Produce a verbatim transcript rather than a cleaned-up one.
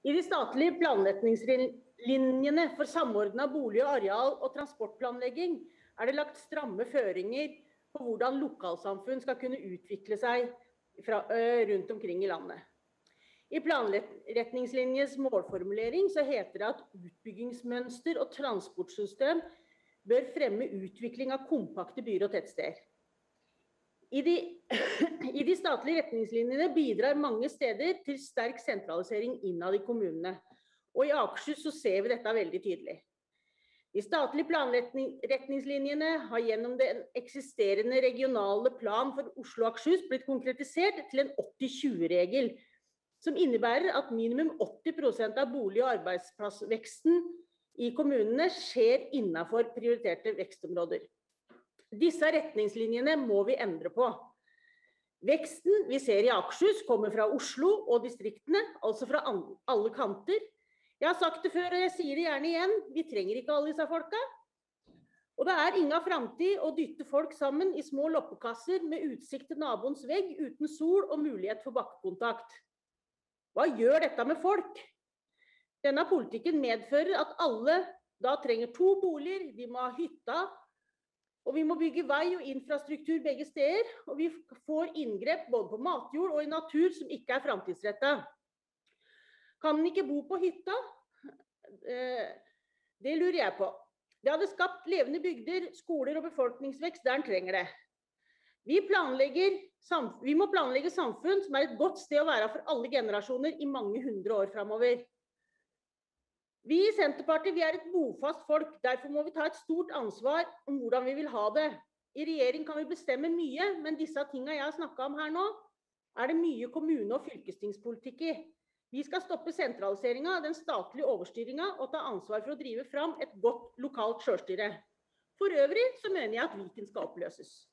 I de statlige planretningslinjene for samordnet bolig- og areal- og transportplanlegging er det lagt stramme føringer på hvordan lokalsamfunn skal kunne utvikle seg fra, uh, rundt omkring i landet. I planretningslinjes målformulering så heter det at utbyggingsmønster og transportsystem bør fremme utvikling av kompakte byer og tettsteder. I de, I de statlige retningslinjene bidrar mange steder til sterk sentralisering innad i kommunene, og i Akershus så ser vi dette veldig tydelig. De statlige planretningslinjene har gjennom den eksisterende regionale plan for Oslo og Akershus blitt konkretisert til en åtti tjue-regel, som innebærer at minimum åtti prosent av bolig- og arbeidsplassveksten i kommunene skjer innenfor prioriterte vekstområder. Disse retningslinjene må vi endre på. Veksten vi ser i Akershus kommer fra Oslo og distriktene, altså fra alle kanter. Jeg har sagt det før, og jeg sier det gjerne igjen, vi trenger ikke alle disse folka. Og det er ingen fremtid å dytte folk sammen i små loppekasser med utsikt til naboens vegg uten sol og mulighet for bakkekontakt. Hva gjør dette med folk? Denne politikken medfører at alle da trenger to boliger, de må ha hytta, og vi må bygge vei og infrastruktur begge steder, og vi får inngrep både på matjord og i natur som ikke er fremtidsrettet. Kan man ikke bo på hytta? Det lurer jeg på. Det hadde skapt levende bygder, skoler og befolkningsvekst der den trenger det. Vi, planlegger, vi må planlegge samfunn som er et godt sted å være for alle generasjoner i mange hundre år fremover. Vi i Senterpartiet vi er et bofast folk, derfor må vi ta et stort ansvar om hvordan vi vil ha det. I regjering kan vi bestemme mye, men disse tingene jeg har snakket om her nå, er det mye kommune- og fylkestingspolitikk i. Vi skal stoppe sentraliseringen, den statlige overstyringen, og ta ansvar for å drive fram et godt lokalt selvstyre. For øvrig så mener jeg at Viken skal oppløses.